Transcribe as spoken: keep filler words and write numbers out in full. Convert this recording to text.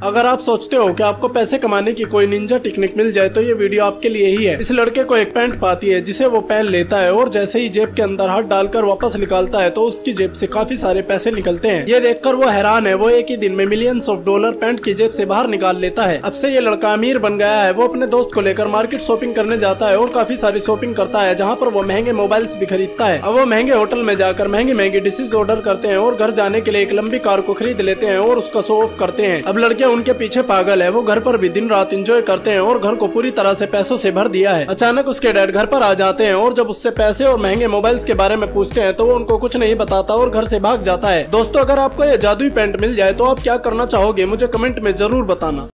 अगर आप सोचते हो कि आपको पैसे कमाने की कोई निंजा टेक्निक मिल जाए तो ये वीडियो आपके लिए ही है। इस लड़के को एक पैंट पाती है जिसे वो पहन लेता है और जैसे ही जेब के अंदर हाथ डालकर वापस निकालता है तो उसकी जेब से काफी सारे पैसे निकलते हैं। ये देखकर वो हैरान है। वो एक ही दिन में मिलियंस ऑफ डॉलर पैंट की जेब से बाहर निकाल लेता है। अब से ये लड़का अमीर बन गया है। वो अपने दोस्त को लेकर मार्केट शॉपिंग करने जाता है और काफी सारी शॉपिंग करता है, जहाँ पर वो महंगे मोबाइल्स भी खरीदता है। अब वो महंगे होटल में जाकर महंगी महंगी डिशेज ऑर्डर करते हैं और घर जाने के लिए एक लंबी कार को खरीद लेते हैं और उसका शो ऑफ करते हैं। अब लड़के उनके पीछे पागल है। वो घर पर भी दिन रात एंजॉय करते हैं और घर को पूरी तरह से पैसों से भर दिया है। अचानक उसके डैड घर पर आ जाते हैं और जब उससे पैसे और महंगे मोबाइल्स के बारे में पूछते हैं तो वो उनको कुछ नहीं बताता और घर से भाग जाता है। दोस्तों, अगर आपको ये जादुई पैंट मिल जाए तो आप क्या करना चाहोगे, मुझे कमेंट में जरूर बताना।